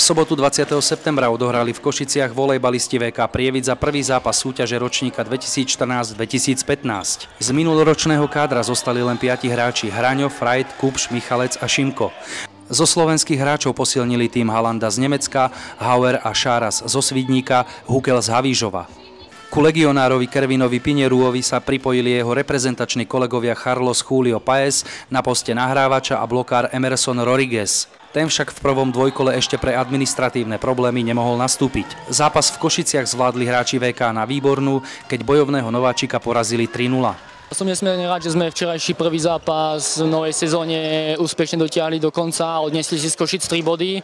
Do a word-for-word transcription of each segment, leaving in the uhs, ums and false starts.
sobotu dvadsiateho septembra odohrali v Košiciach volejbalisti vé ká Prievidza prvý zápas súťaže ročníka dvetisícštrnásť dvetisícpätnásť. Z minuloročného kádra zostali len piati hráči: Hraňo, Frajt, Kupš, Michalec a Šimko. Zo slovenských hráčov posilnili tým Halanda z Nemecka, Hauer a Šáras zo Svidníka, Hukel z Havížova. Ku legionárovi Kervinovi Pineruovi sa pripojili jeho reprezentační kolegovia Carlos Julio Paez na poste nahrávača a blokár Emerson Rodriguez. Ten však v prvom dvojkole ešte pre administratívne problémy nemohol nastúpiť. Zápas v Košiciach zvládli hráči vé ká na výbornú, keď bojovného nováčika porazili tri nula. Som nesmierne rád, že sme včerajší prvý zápas v novej sezóne úspešne dotiahli do konca a odnesli si z Košic tri body.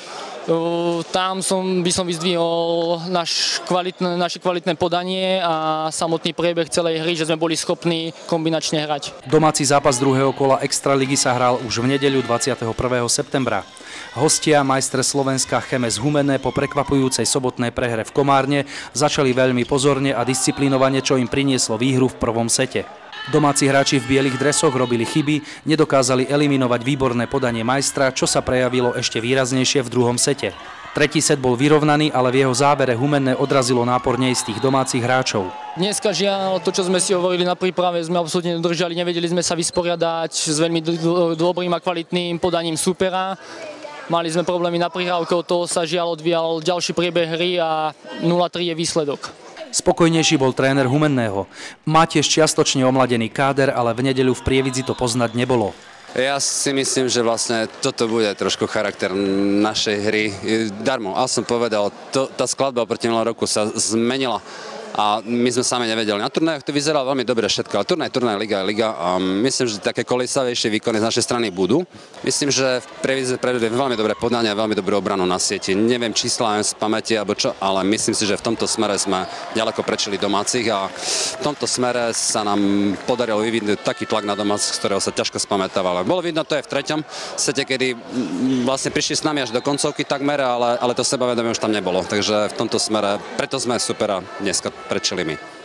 Tam som, by som vyzdvihol naš kvalitné, naše kvalitné podanie a samotný priebeh celej hry, že sme boli schopní kombinačne hrať. Domáci zápas druhého kola Extraligy sa hral už v nedeľu dvadsiateho prvého septembra. Hostia, majster Slovenska Chemes Humenné, po prekvapujúcej sobotnej prehre v Komárne začali veľmi pozorne a disciplinovane, čo im prinieslo výhru v prvom sete. Domáci hráči v bielých dresoch robili chyby, nedokázali eliminovať výborné podanie majstra, čo sa prejavilo ešte výraznejšie v druhom sete. Tretí set bol vyrovnaný, ale v jeho závere Humenné odrazilo nápor neistých domácich hráčov. Dneska žiaľ, to čo sme si hovorili na príprave, sme absolútne nedržali, nevedeli sme sa vysporiadať s veľmi dobrým a kvalitným podaním supera. Mali sme problémy na prihrávke, od toho sa žiaľ odvíjal ďalší priebeh hry a nula tri je výsledok. Spokojnejší bol tréner Humenného. Má tiež čiastočne omladený káder, ale v nedeľu v Prievidzi to poznať nebolo. Ja si myslím, že vlastne toto bude trošku charakter našej hry. Darmo, ale som povedal, to, tá skladba oproti minulého roku sa zmenila. A my sme sami nevedeli. Na turnajoch to vyzeralo veľmi dobre všetko, ale turnaj, turnaj, liga, liga. A myslím, že také kolísavejšie výkony z našej strany budú. Myslím, že v Prievidze predvedie veľmi dobré podanie a veľmi dobrú obranu na sieti. Neviem čísla z pamäti alebo čo, ale myslím si, že v tomto smere sme ďaleko prečili domácich a v tomto smere sa nám podarilo vyvinúť taký tlak na domácich, z ktorého sa ťažko spamätávalo. Bolo vidno to aj v treťom sete, kedy vlastne prišli s nami až do koncovky takmer, ale, ale to sebavedomie už tam nebolo. Takže v tomto smere, preto sme supera dneska prečili my.